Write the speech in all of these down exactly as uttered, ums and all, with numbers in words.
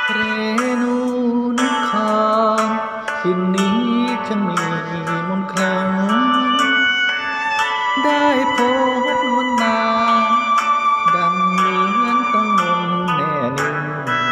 เรนูนครทิ่นนี้ช่างมีมนต์ขลังได้พบนวลนาดังเหมือนต้องมนต์แน่นิ่ง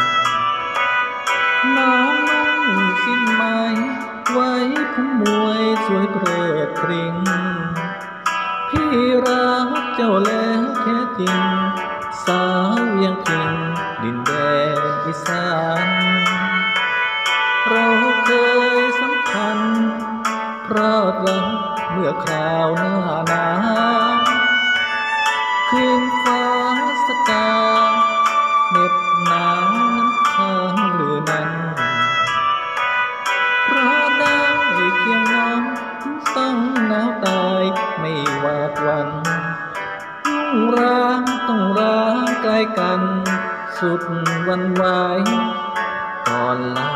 น้องนุ่งสิ้นไหมไว้ผมมวยสวยเปริดปริงพี่รักเจ้าแล้วแท้จริงสาวเวียงพิงดินแดนอีสานเราเคยสัมพันธ์เพราะรักเมื่อคราวหน้าหนาวคืนฟ้าสกาเหน็บหนาวน้ำค้างหรือนั้นเพราะได้เคียงน้องต้องหนาวตายไม่หวาดหวั่นร้างต้องร้างใกล้กันสุดวันไหวก่อนลา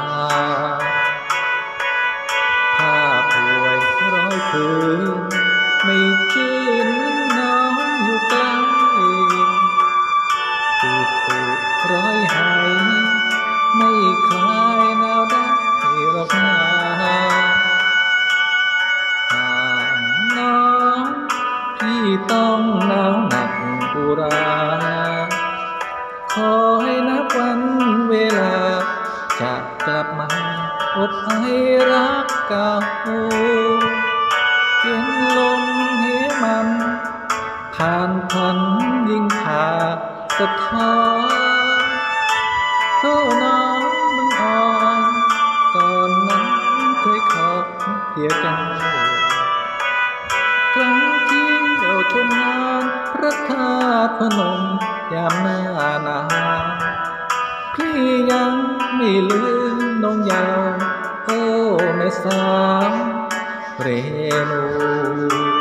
ผ้าป่วยร้อยผืนไม่ชื่นน้องอยู่ใกล้ปูดปูดร้อยหายไม่คลายหนาวได้หรอกนาห่างน้องพี่ต้องหนาวหนักอุราคอยนับวันเวลาจะกลับมาอบไอรักเก่าเปลี่ยนลมเหมันผ่านพันยิ่งผ่าสะท้อนเท่าน้องมึงอ่อนตอนนั้นเคยขอบเพียกันครั้งที่เราชมงานพระธาตุพนมยามหน้าหนาวพี่ยังไม่ลืมน้องยาวโอ้แม่สาวเรนู